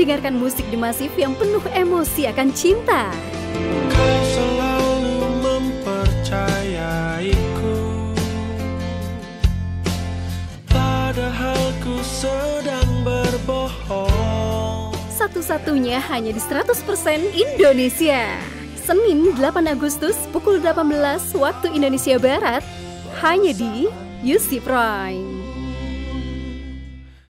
mendengarkan musik The Massive yang penuh emosi akan cinta. Kau selalu mempercayaiku, padahal ku sedang berbohong. Satu-satunya hanya di 100% Indonesia. Senin 8 Agustus pukul 18 waktu Indonesia Barat, hanya di UC Prime.